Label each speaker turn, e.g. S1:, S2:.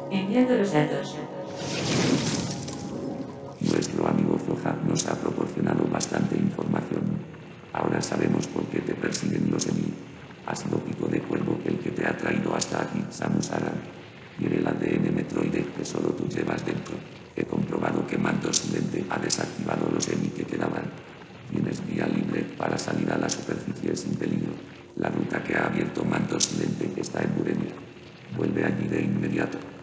S1: Enviando los datos.
S2: Nuestro amigo Zoja nos ha proporcionado bastante información. Ahora sabemos por qué te persiguen los Emi. Ha sido Pico de Cuervo el que te ha traído hasta aquí, Samus Aran. Tiene el ADN Metroide que solo tú llevas dentro. He comprobado que Manto Silente ha desactivado los Emi que quedaban. Tienes vía libre para salir a la superficie sin peligro. La ruta que ha abierto Manto Silente está en Burenia. Vuelve allí de inmediato.